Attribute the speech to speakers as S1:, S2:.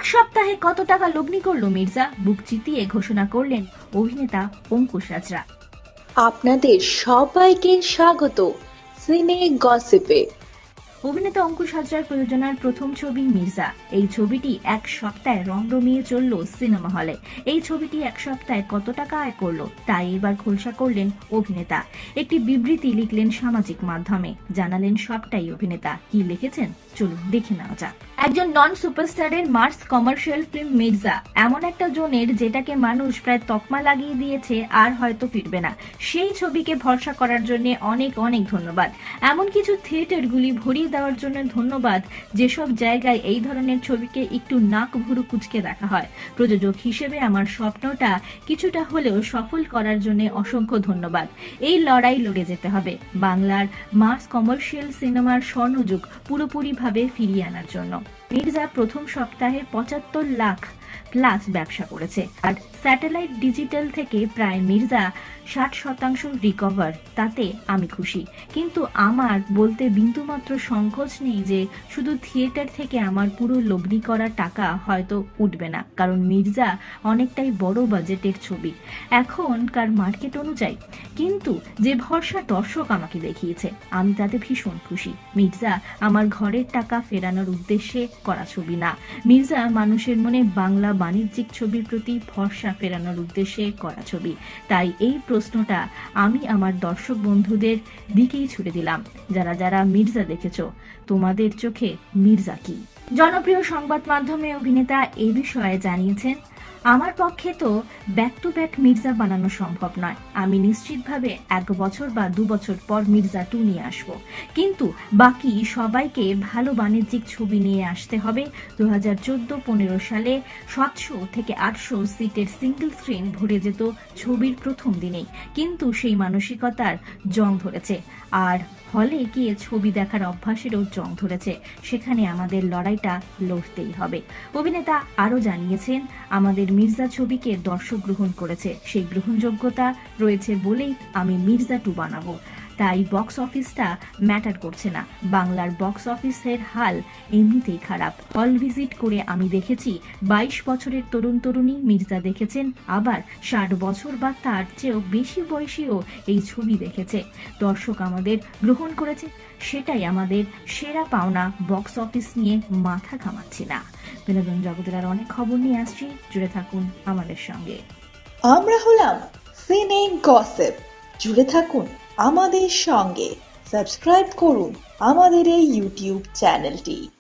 S1: সপ্তাহে কত টাকা লগ্নি করলো মির্জা, বুক চিতিয়ে ঘোষণা করলেন অভিনেতা অঙ্কুশ রাজরা।
S2: আপনাদের সবাইকে স্বাগত সিনে গসিপে।
S1: অভিনেতা অঙ্কুশ হাজরার প্রযোজনার প্রথম ছবি মির্জা। এই ছবিটি এক সপ্তাহে রমরমিয়ে চলল সিনেমা হলে। এই ছবিটি এক সপ্তাহে কত টাকা আয় করলো তাই এবার খোলসা করলেন অভিনেতা। একটি বিবৃতি লিখলেন সামাজিক মাধ্যমে, জানালেন সবটাই অভিনেতা। কি লিখেছেন চলুন দেখে নেওয়া যাক। একজন নন সুপারস্টারের মার্স কমার্শিয়াল ফিল্ম মির্জা এমন একটা জোনের যেটাকে মানুষ প্রায় তকমা লাগিয়ে দিয়েছে আর হয়তো ফিরবে না। সেই ছবিকে ভরসা করার জন্য অনেক অনেক ধন্যবাদ। এমন কিছু থিয়েটারগুলি ভরিয়ে দেওয়ার জন্য ধন্যবাদ যেসব জায়গায় এই ধরনের ছবিকে একটু নাক ভুরু কুচকে দেখা হয়। প্রযোজক হিসেবে আমার স্বপ্নটা কিছুটা হলেও সফল করার জন্য অসংখ্য ধন্যবাদ। এই লড়াই লড়ে যেতে হবে বাংলার মাস কমার্শিয়াল সিনেমার স্বর্ণযুগ পুরোপুরিভাবে ফিরিয়ে আনার জন্য। মির্জা প্রথম সপ্তাহে ৭৫ লাখ প্লাস ব্যবসা করেছে আর স্যাটেলাইট ডিজিটাল থেকে প্রায় মির্জা ৬০% রিকভার। তাতে আমি খুশি, কিন্তু আমার বলতে বিন্দুমাত্র সংকোচ নেই যে শুধু থিয়েটার থেকে আমার পুরো লগ্নি করা টাকা হয়তো উঠবে না, কারণ মির্জা অনেকটাই বড় বাজেটের ছবি এখনকার মার্কেট অনুযায়ী। কিন্তু যে ভরসা দর্শক আমাকে দেখিয়েছে আমি তাতে ভীষণ খুশি। মির্জা আমার ঘরের টাকা ফেরানোর উদ্দেশ্যে করা ছবি না, মির্জা মানুষের মনে বাংলা বাণিজ্যিক ছবির প্রতি ভরসা ফেরানোর উদ্দেশ্যে করা ছবি। তাই এই প্রশ্নটা আমি আমার দর্শক বন্ধুদের দিকেই ছুড়ে দিলাম, যারা যারা মির্জা দেখেছ তোমাদের চোখে মির্জা কি? জনপ্রিয় সংবাদ মাধ্যমে অভিনেতা এ বিষয়ে জানিয়েছেন, আমার পক্ষে তো ব্যাক টু ব্যাক মির্জা বানানো সম্ভব নয়। আমি নিশ্চিতভাবে ১ বছর বা ২ বছর পর মির্জা 2 নিয়ে আসব, কিন্তু বাকি সবাইকে ভালো বাণিজ্যিক ছবি নিয়ে আসতে হবে। ২০১৪-১৫ সালে ৭০০ থেকে ৮০০ সিটের সিঙ্গেল স্ক্রিন ভরে যেত ছবির প্রথম দিনেই, কিন্তু সেই মানসিকতার জং ধরেছে। আর হলে গিয়ে ছবি দেখার অভ্যাসেরও জং ধরেছে। সেখানে আমাদের লড়াইটা লড়তেই হবে। অভিনেতা আরও জানিয়েছেন, আমাদের মির্জা ছবিকে দর্শক গ্রহণ করেছে, সেই গ্রহণযোগ্যতা রয়েছে বলেই আমি মির্জা 2 বানাবো। তাই বক্স অফিসটা ম্যাটার করছে না। বাংলার বক্স অফিসের হাল এমনিতেই খারাপ। হল ভিজিট করে আমি দেখেছি ২২ বছরের তরুণ তরুণী মির্জা দেখেছেন, আবার ৬০ বছর বা তার চেয়েও বেশি বয়সীও এই ছবি দেখেছে। দর্শক আমাদের গ্রহণ করেছে, সেটাই আমাদের সেরা পাওনা। বক্স অফিস নিয়ে মাথা ঘামাচ্ছি না। বিনোদন জগতের আর অনেক খবর নিয়ে আসছি, জুড়ে থাকুন আমাদের সঙ্গে।
S2: আমরা হলাম সিনে গসিপ, জুড়ে থাকুন আমাদের সঙ্গে। সাবস্ক্রাইব করুন আমাদের এই ইউটিউব চ্যানেলটি।